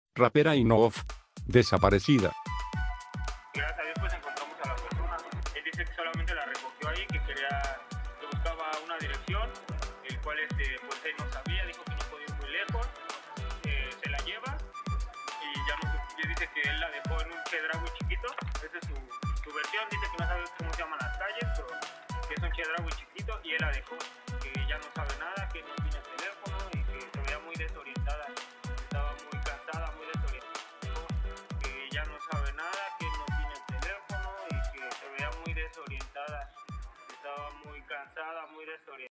Rapera Inoff, desaparecida. Gracias a Dios pues encontramos a la persona. Él dice que solamente la recogió ahí, que buscaba una dirección, el cual pues él no sabía, dijo que no podía ir muy lejos, se la lleva y ya dice que él la dejó en un chedraui chiquito. Esa es su versión. Dice que no sabe cómo se llaman las calles, pero que es un chedraui chiquito y él la dejó, que ya no sabe nada, que no tiene teléfono y que se veía muy desorientada, estaba muy cansada, muy desorientada, que ya no sabe nada, que no tiene teléfono y que se veía muy desorientada, estaba muy cansada, muy desorientada.